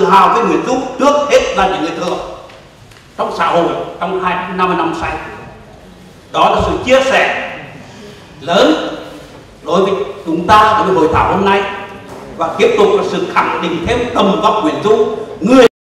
hào với Nguyễn Du trước hết là những người thừa trong xã hội trong 250 năm sau. Đó là sự chia sẻ lớn đối với chúng ta, đối với hội thảo hôm nay, và tiếp tục là sự khẳng định thêm tầm vóc Nguyễn Du, người